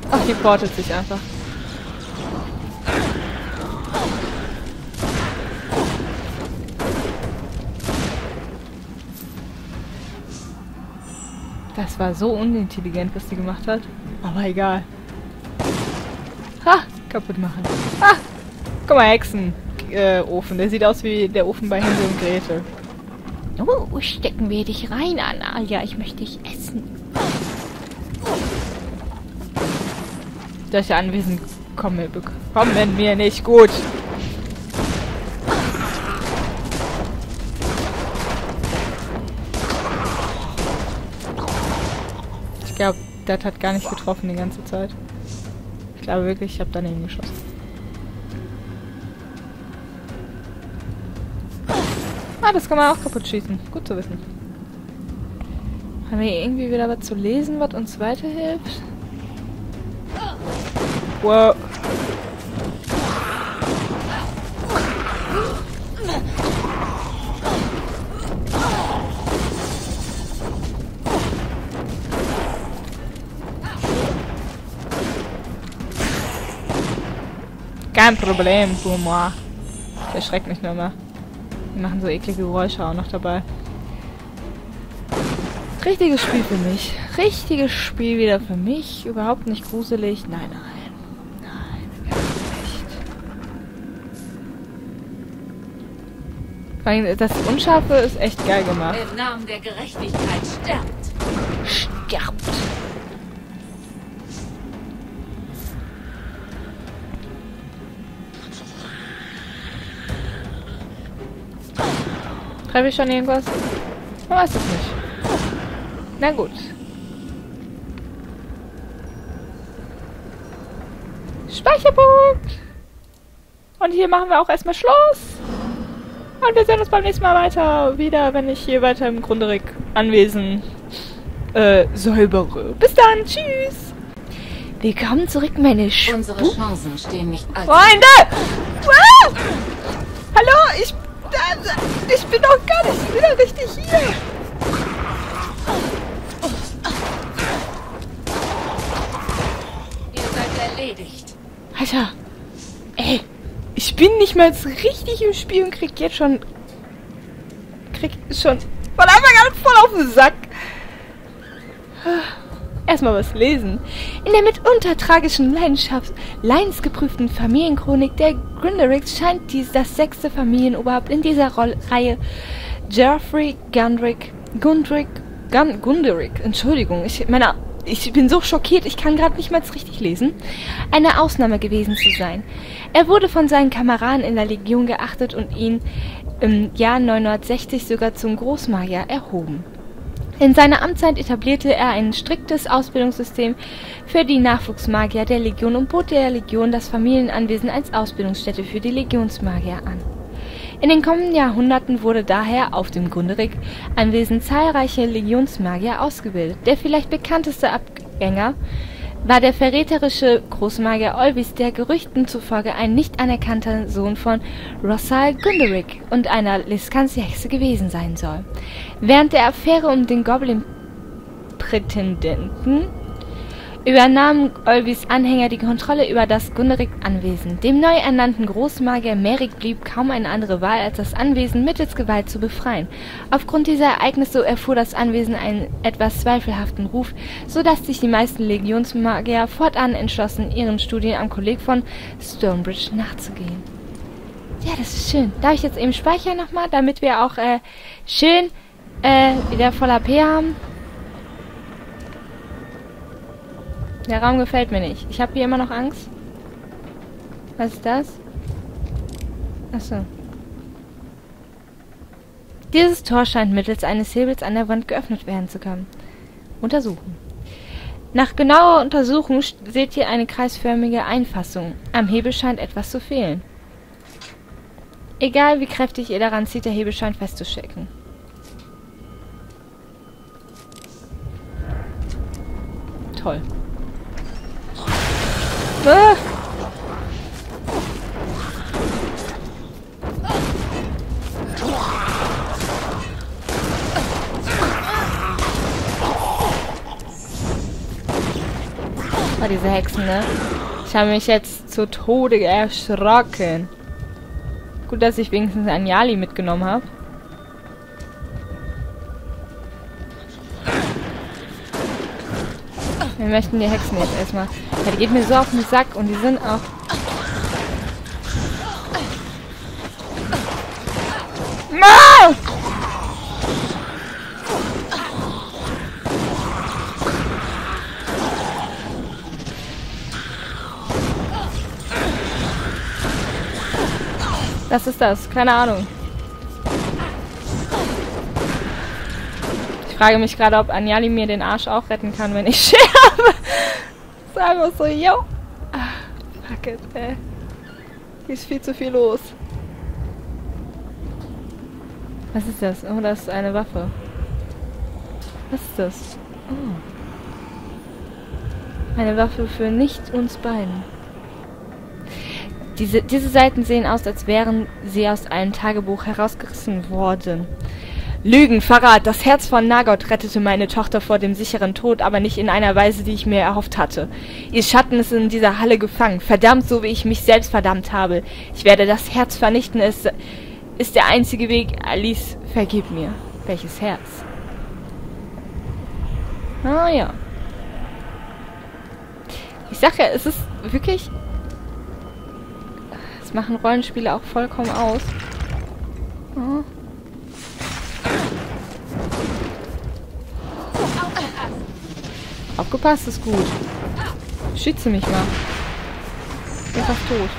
Ach, die portet sich einfach. Das war so unintelligent, was die gemacht hat. Aber egal. Ha! Kaputt machen. Ha! Guck mal, Hexenofen. Der sieht aus wie der Ofen bei Hänsel und Gretel. Oh, stecken wir dich rein, Anna. Ja, ich möchte dich essen. Solche Anwesen kommen mir nicht gut. Ich glaube, das hat gar nicht getroffen die ganze Zeit. Ich glaube wirklich, ich habe daneben geschossen. Ah, das kann man auch kaputt schießen. Gut zu wissen. Haben wir irgendwie wieder was zu lesen, was uns weiterhilft? Wow. Kein Problem, Boomer. Der schreckt mich nur immer. Die machen so eklige Geräusche auch noch dabei. Richtiges Spiel für mich. Richtiges Spiel wieder für mich. Überhaupt nicht gruselig. Nein, nein. Nein, gar nicht. Vor allem das Unscharfe ist echt geil gemacht. Im Namen der Gerechtigkeit sterbt. Sterbt. Treffe ich schon irgendwas? Man weiß es nicht. Na gut. Speicherpunkt! Und hier machen wir auch erstmal Schluss. Und wir sehen uns beim nächsten Mal weiter. Wieder, wenn ich hier weiter im Grunderik Anwesen säubere. Bis dann. Tschüss. Willkommen zurück, meine Unsere Chancen stehen nicht allzu... Freunde! Ah! Hallo, ich bin doch gar nicht wieder richtig hier. Ihr seid erledigt. Alter. Ey. Ich bin nicht mal jetzt richtig im Spiel und krieg schon von Anfang an voll auf den Sack. Erstmal was lesen. In der mitunter tragischen leidensgeprüften Familienchronik der Grindericks scheint das 6. Familienoberhaupt in dieser Reihe, Geoffrey Gunderick, Entschuldigung, ich bin so schockiert, ich kann gerade nicht mal richtig lesen, eine Ausnahme gewesen zu sein. Er wurde von seinen Kameraden in der Legion geachtet und ihn im Jahr 960 sogar zum Großmagier erhoben. In seiner Amtszeit etablierte er ein striktes Ausbildungssystem für die Nachwuchsmagier der Legion und bot der Legion das Familienanwesen als Ausbildungsstätte für die Legionsmagier an. In den kommenden Jahrhunderten wurde daher auf dem Gunderick-Anwesen zahlreiche Legionsmagier ausgebildet. Der vielleicht bekannteste Abgänger war der verräterische Großmagier Olvis, der Gerüchten zufolge ein nicht anerkannter Sohn von Rossal Gunderick und einer Liscanzi-Hexe gewesen sein soll. Während der Affäre um den Goblin-Prätendenten übernahmen Olvis Anhänger die Kontrolle über das Gunderick-Anwesen. Dem neu ernannten Großmagier Merrick blieb kaum eine andere Wahl, als das Anwesen mittels Gewalt zu befreien. Aufgrund dieser Ereignisse erfuhr das Anwesen einen etwas zweifelhaften Ruf, sodass sich die meisten Legionsmagier fortan entschlossen, ihren Studien am Kolleg von Stonebridge nachzugehen. Ja, das ist schön. Darf ich jetzt eben speichern nochmal, damit wir auch schön wieder voll AP haben? Der Raum gefällt mir nicht. Ich habe hier immer noch Angst. Was ist das? Achso. Dieses Tor scheint mittels eines Hebels an der Wand geöffnet werden zu können. Untersuchen. Nach genauer Untersuchung seht ihr eine kreisförmige Einfassung. Am Hebel scheint etwas zu fehlen. Egal wie kräftig ihr daran zieht, der Hebel scheint festzustecken. Toll. Ah! Oh, diese Hexen, ne? Ich habe mich jetzt zu Tode erschrocken. Gut, dass ich wenigstens einen Yali mitgenommen habe. Wir möchten die Hexen jetzt erstmal. Ja, die geht mir so auf den Sack und die sind auch... No! Was ist das? Keine Ahnung. Ich frage mich gerade, ob Anjali mir den Arsch auch retten kann, wenn ich sterbe. Sag mal so, yo. Ach, fuck it, ey. Hier ist viel zu viel los. Was ist das? Oh, das ist eine Waffe. Was ist das? Oh. Eine Waffe für nicht uns beiden. Diese Seiten sehen aus, als wären sie aus einem Tagebuch herausgerissen worden. Lügen, Verrat, das Herz von Nagot rettete meine Tochter vor dem sicheren Tod, aber nicht in einer Weise, die ich mir erhofft hatte. Ihr Schatten ist in dieser Halle gefangen, verdammt, so wie ich mich selbst verdammt habe. Ich werde das Herz vernichten, es ist der einzige Weg. Alice, vergib mir. Welches Herz? Ah ja. Ich sag ja, es ist wirklich... Das machen Rollenspiele auch vollkommen aus. Oh. Aufgepasst ist gut. Schütze mich mal. Ich bin fast tot.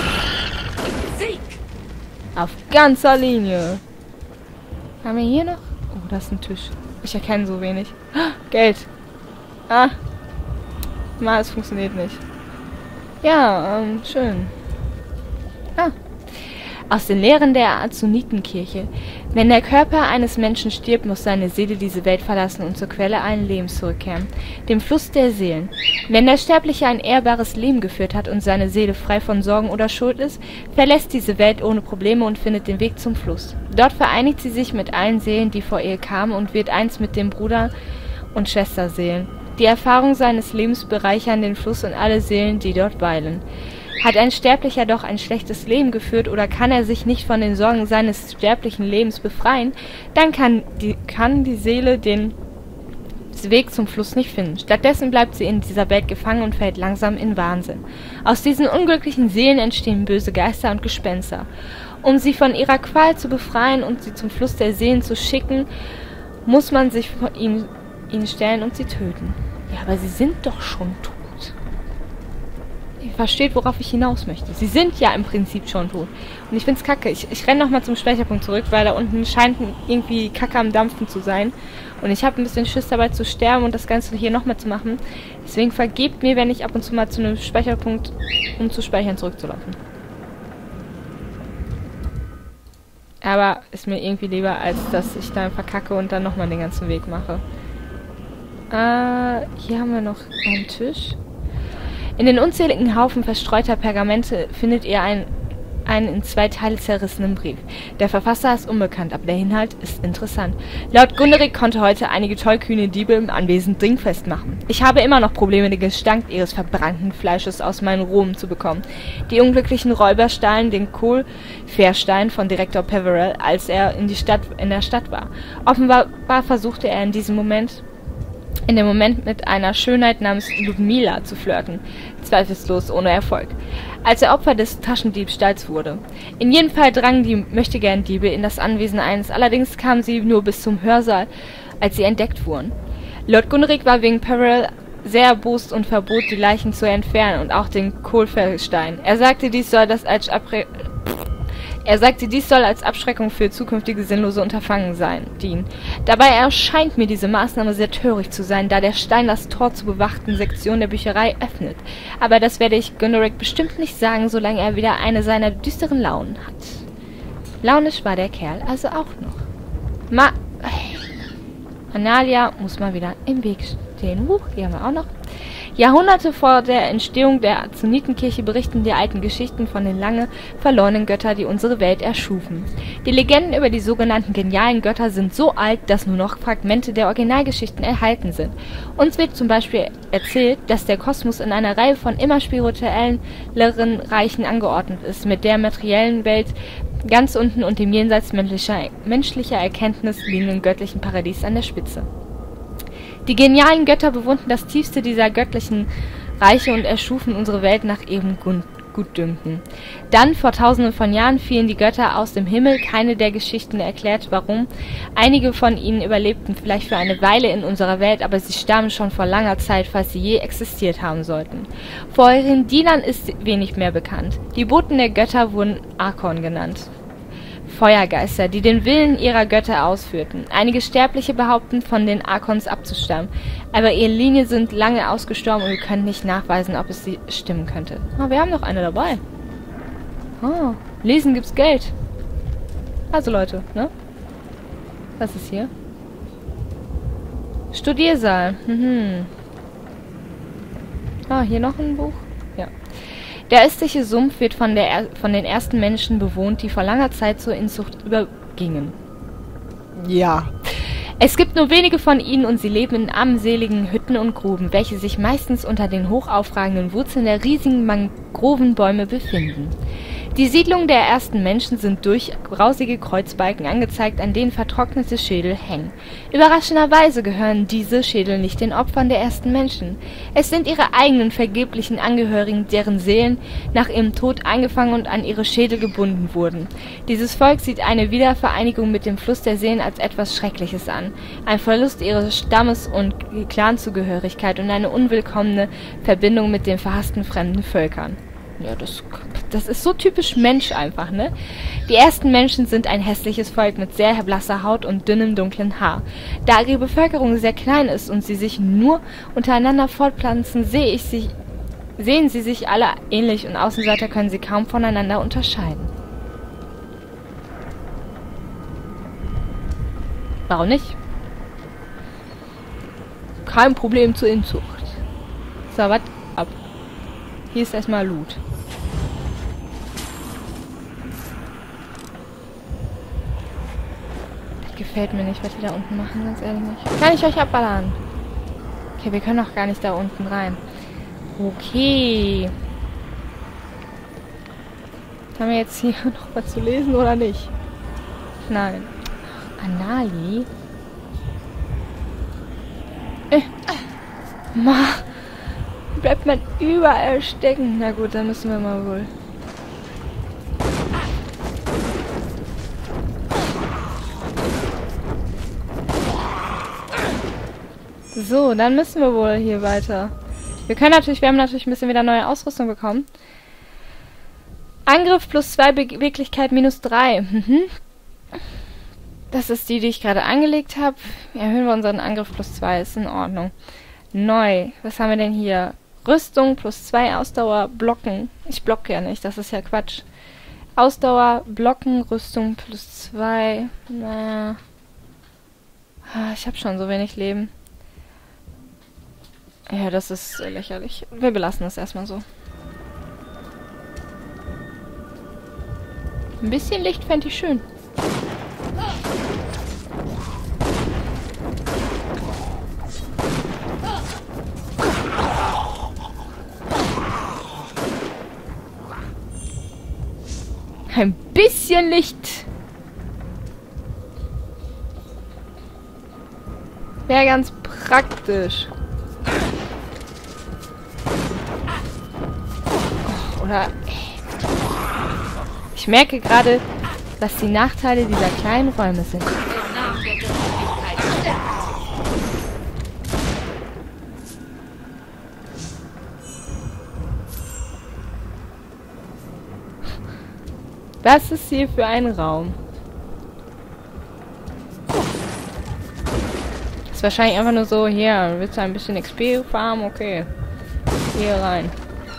Auf ganzer Linie. Haben wir hier noch? Oh, das ist ein Tisch. Ich erkenne so wenig. Geld. Ah. Mal, es funktioniert nicht. Ja, schön. Ah. Aus den Lehren der Azunitenkirche. Wenn der Körper eines Menschen stirbt, muss seine Seele diese Welt verlassen und zur Quelle allen Lebens zurückkehren, dem Fluss der Seelen. Wenn der Sterbliche ein ehrbares Leben geführt hat und seine Seele frei von Sorgen oder Schuld ist, verlässt diese Welt ohne Probleme und findet den Weg zum Fluss. Dort vereinigt sie sich mit allen Seelen, die vor ihr kamen, und wird eins mit dem Bruder und Schwesterseelen. Die Erfahrung seines Lebens bereichern den Fluss und alle Seelen, die dort weilen. Hat ein Sterblicher doch ein schlechtes Leben geführt oder kann er sich nicht von den Sorgen seines sterblichen Lebens befreien, dann kann die Seele den Weg zum Fluss nicht finden. Stattdessen bleibt sie in dieser Welt gefangen und fällt langsam in Wahnsinn. Aus diesen unglücklichen Seelen entstehen böse Geister und Gespenster. Um sie von ihrer Qual zu befreien und sie zum Fluss der Seelen zu schicken, muss man sich vor ihnen stellen und sie töten. Ja, aber sie sind doch schon tot. Ihr versteht, worauf ich hinaus möchte. Sie sind ja im Prinzip schon tot. Und ich find's kacke. Ich renne nochmal zum Speicherpunkt zurück, weil da unten scheint irgendwie Kacke am Dampfen zu sein. Und ich habe ein bisschen Schiss dabei zu sterben und das Ganze hier nochmal zu machen. Deswegen vergebt mir, wenn ich ab und zu mal zu einem Speicherpunkt, um zu speichern, zurückzulaufen. Aber ist mir irgendwie lieber, als dass ich dann verkacke und dann nochmal den ganzen Weg mache. Hier haben wir noch einen Tisch. In den unzähligen Haufen verstreuter Pergamente findet ihr einen in 2 Teile zerrissenen Brief. Der Verfasser ist unbekannt, aber der Inhalt ist interessant. Laut Gunderik konnte heute einige tollkühne Diebe im Anwesen dringfest machen. Ich habe immer noch Probleme, den Gestank ihres verbrannten Fleisches aus meinen Ruhen zu bekommen. Die unglücklichen Räuber stahlen den Kohlfährstein von Direktor Peverell, als er in der Stadt war. Offenbar versuchte er in dem Moment mit einer Schönheit namens Ludmila zu flirten, zweifellos ohne Erfolg, als er Opfer des Taschendiebstahls wurde. In jedem Fall drangen die Möchtegern-Diebe in das Anwesen ein, allerdings kamen sie nur bis zum Hörsaal, als sie entdeckt wurden. Lord Gunderik war wegen Peverell sehr erbost und verbot, die Leichen zu entfernen und auch den Kohlfährstein. Er sagte, dies soll als Abschreckung für zukünftige sinnlose Unterfangen dienen. Dabei erscheint mir diese Maßnahme sehr töricht zu sein, da der Stein das Tor zur bewachten Sektion der Bücherei öffnet. Aber das werde ich Gunderik bestimmt nicht sagen, solange er wieder eine seiner düsteren Launen hat. Launisch war der Kerl also auch noch. Analia muss mal wieder im Weg stehen. Hier haben wir auch noch. Jahrhunderte vor der Entstehung der Aksumitenkirche berichten die alten Geschichten von den lange verlorenen Göttern, die unsere Welt erschufen. Die Legenden über die sogenannten genialen Götter sind so alt, dass nur noch Fragmente der Originalgeschichten erhalten sind. Uns wird zum Beispiel erzählt, dass der Kosmos in einer Reihe von immer spirituelleren Reichen angeordnet ist, mit der materiellen Welt ganz unten und dem jenseits menschlicher Erkenntnis liegenden göttlichen Paradies an der Spitze. Die genialen Götter bewohnten das tiefste dieser göttlichen Reiche und erschufen unsere Welt nach ihrem Gutdünken. Dann, vor tausenden von Jahren, fielen die Götter aus dem Himmel. Keine der Geschichten erklärt, warum. Einige von ihnen überlebten vielleicht für eine Weile in unserer Welt, aber sie starben schon vor langer Zeit, falls sie je existiert haben sollten. Vor ihren Dienern ist wenig mehr bekannt. Die Boten der Götter wurden Archon genannt. Feuergeister, die den Willen ihrer Götter ausführten. Einige Sterbliche behaupten, von den Archons abzustammen, aber ihre Linien sind lange ausgestorben und wir können nicht nachweisen, ob es sie stimmen könnte. Oh, wir haben noch eine dabei. Oh, lesen gibt's Geld. Also Leute, ne? Was ist hier? Studiersaal. Ah, hier noch ein Buch? Ja. Der östliche Sumpf wird von den ersten Menschen bewohnt, die vor langer Zeit zur Inzucht übergingen. Ja. Es gibt nur wenige von ihnen und sie leben in armseligen Hütten und Gruben, welche sich meistens unter den hochaufragenden Wurzeln der riesigen Mangrovenbäume befinden. Die Siedlungen der ersten Menschen sind durch grausige Kreuzbalken angezeigt, an denen vertrocknete Schädel hängen. Überraschenderweise gehören diese Schädel nicht den Opfern der ersten Menschen. Es sind ihre eigenen vergeblichen Angehörigen, deren Seelen nach ihrem Tod eingefangen und an ihre Schädel gebunden wurden. Dieses Volk sieht eine Wiedervereinigung mit dem Fluss der Seelen als etwas Schreckliches an. Ein Verlust ihrer Stammes- und Clanzugehörigkeit und eine unwillkommene Verbindung mit den verhassten fremden Völkern. Ja, das ist so typisch Mensch einfach, ne? Die ersten Menschen sind ein hässliches Volk mit sehr blasser Haut und dünnem, dunklen Haar. Da ihre Bevölkerung sehr klein ist und sie sich nur untereinander fortpflanzen, sehen sie sich alle ähnlich und Außenseiter können sie kaum voneinander unterscheiden. Warum nicht? Kein Problem zur Inzucht. So, was ab? Hier ist erstmal Loot. Das gefällt mir nicht, was die da unten machen, ganz ehrlich nicht. Kann ich euch abballern? Okay, wir können auch gar nicht da unten rein. Okay. Haben wir jetzt hier noch was zu lesen oder nicht? Nein. Anali? Bleibt man überall stecken. Na gut, dann müssen wir mal wohl. So, dann müssen wir wohl hier weiter. Wir haben natürlich ein bisschen wieder neue Ausrüstung bekommen. Angriff +2, Beweglichkeit -3. Das ist die ich gerade angelegt habe. Erhöhen wir unseren Angriff +2, ist in Ordnung. Neu. Was haben wir denn hier? Rüstung +2, Ausdauer, Blocken. Ich blocke ja nicht, das ist ja Quatsch. Ausdauer, Blocken, Rüstung +2. Naja. Ich habe schon so wenig Leben. Ja, das ist lächerlich. Wir belassen das erstmal so. Ein bisschen Licht fände ich schön. Ein bisschen Licht. Wäre ganz praktisch. Oder... Ich merke gerade, was die Nachteile dieser kleinen Räume sind. Was ist hier für ein Raum? Ist wahrscheinlich einfach nur so, hier, willst du ein bisschen XP farmen? Okay. Hier rein.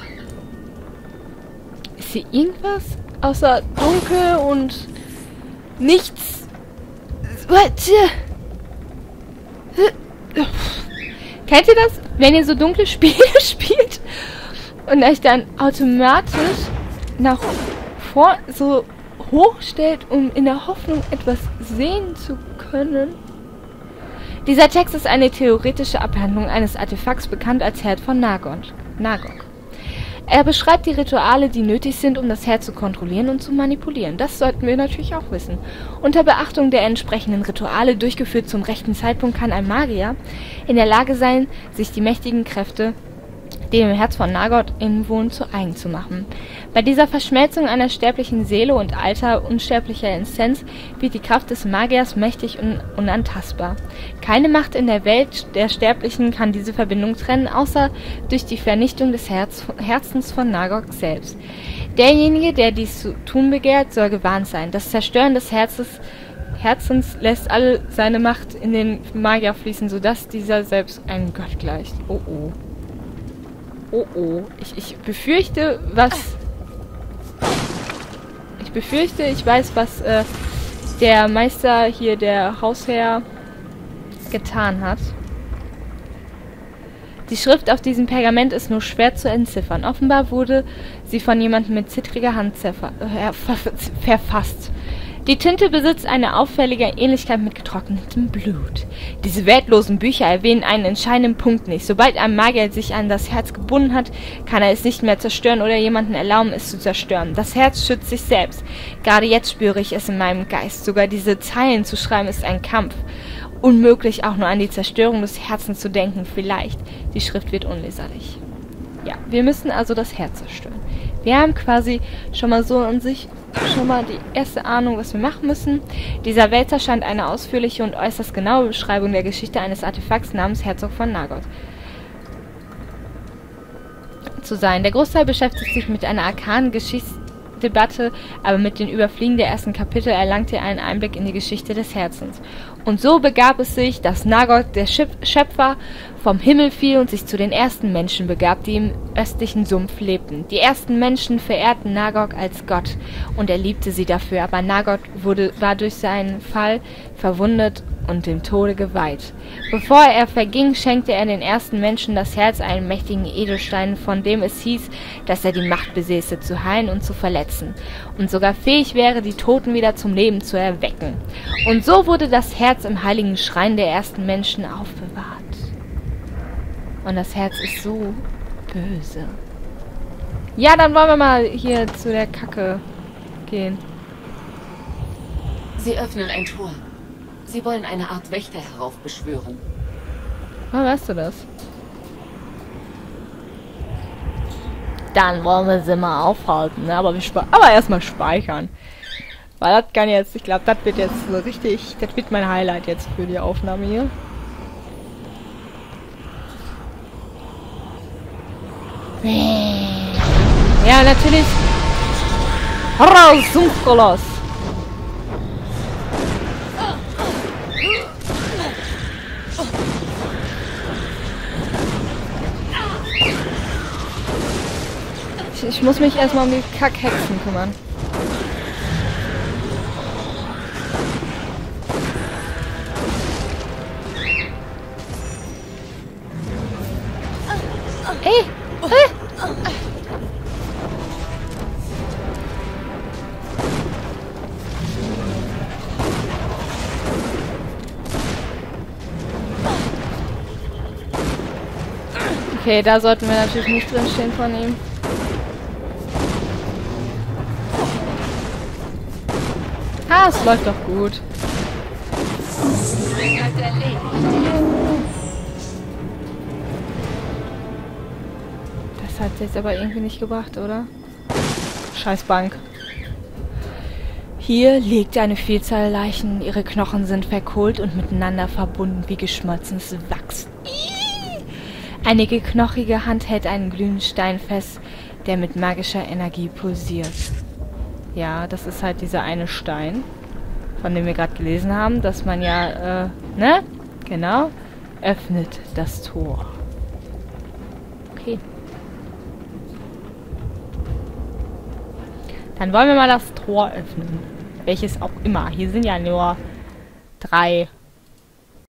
Ist hier irgendwas? Außer dunkel und nichts. Kennt ihr das? wenn ihr so dunkle Spiele spielt und euch dann automatisch nach vor so hochstellt, um in der Hoffnung etwas sehen zu können. Dieser Text ist eine theoretische Abhandlung eines Artefakts, bekannt als Herz von Nagok. Er beschreibt die Rituale, die nötig sind, um das Herz zu kontrollieren und zu manipulieren. Das sollten wir natürlich auch wissen. Unter Beachtung der entsprechenden Rituale, durchgeführt zum rechten Zeitpunkt, kann ein Magier in der Lage sein, sich die mächtigen Kräfte, die im Herz von Nagok innewohnen, zu eigen zu machen. Bei dieser Verschmelzung einer sterblichen Seele und alter, unsterblicher Essenz wird die Kraft des Magiers mächtig und unantastbar. Keine Macht in der Welt der Sterblichen kann diese Verbindung trennen, außer durch die Vernichtung des Herzens von Nagok selbst. Derjenige, der dies zu tun begehrt, soll gewarnt sein. Das Zerstören des Herzens lässt alle seine Macht in den Magier fließen, sodass dieser selbst einem Gott gleicht. Oh oh. Oh oh. Ich befürchte, ich weiß, was der Meister hier, der Hausherr, getan hat. Die Schrift auf diesem Pergament ist nur schwer zu entziffern. Offenbar wurde sie von jemandem mit zittriger Hand verfasst. Die Tinte besitzt eine auffällige Ähnlichkeit mit getrocknetem Blut. Diese wertlosen Bücher erwähnen einen entscheidenden Punkt nicht. Sobald ein Magier sich an das Herz gebunden hat, kann er es nicht mehr zerstören oder jemanden erlauben, es zu zerstören. Das Herz schützt sich selbst. Gerade jetzt spüre ich es in meinem Geist. Sogar diese Zeilen zu schreiben ist ein Kampf. Unmöglich, auch nur an die Zerstörung des Herzens zu denken. Vielleicht. Die Schrift wird unleserlich. Ja, wir müssen also das Herz zerstören. Wir haben quasi schon mal so an sich schon mal die erste Ahnung, was wir machen müssen. Dieser Wälzer scheint eine ausführliche und äußerst genaue Beschreibung der Geschichte eines Artefakts namens Herzog von Nagok zu sein. Der Großteil beschäftigt sich mit einer arkanen Geschichtsdebatte, aber mit den Überfliegen der ersten Kapitel erlangt ihr einen Einblick in die Geschichte des Herzens. Und so begab es sich, dass Nagok, der Schöpfer, vom Himmel fiel und sich zu den ersten Menschen begab, die im östlichen Sumpf lebten. Die ersten Menschen verehrten Nagok als Gott und er liebte sie dafür, aber Nagok war durch seinen Fall verwundet und dem Tode geweiht. Bevor er verging, schenkte er den ersten Menschen das Herz, einen mächtigen Edelstein, von dem es hieß, dass er die Macht besäße, zu heilen und zu verletzen und sogar fähig wäre, die Toten wieder zum Leben zu erwecken. Und so wurde das Herz im heiligen Schrein der ersten Menschen aufbewahrt. Und das Herz ist so böse. Ja, dann wollen wir mal hier zu der Kacke gehen. Sie öffnen ein Tor. Sie wollen eine Art Wächter heraufbeschwören. Woher weißt du das? Dann wollen wir sie mal aufhalten, ne? Aber erstmal speichern. Weil das kann jetzt, ich glaube, das wird jetzt so richtig, das wird mein Highlight jetzt für die Aufnahme hier. Ja, natürlich. Raus, Sumpfkoloss! Ich muss mich erstmal um die Kackhexen kümmern. Ey! Okay, da sollten wir natürlich nicht drin stehen von ihm. Ah, es läuft doch gut. Das hat jetzt aber irgendwie nicht gebracht, oder? Scheiß Bank. Hier liegt eine Vielzahl Leichen. Ihre Knochen sind verkohlt und miteinander verbunden wie geschmolzenes Wachs. Eine knochige Hand hält einen glühenden Stein fest, der mit magischer Energie pulsiert. Ja, das ist halt dieser eine Stein, von dem wir gerade gelesen haben, dass man ja, ne? Genau. Öffnet das Tor. Okay. Dann wollen wir mal das Tor öffnen. Welches auch immer. Hier sind ja nur 3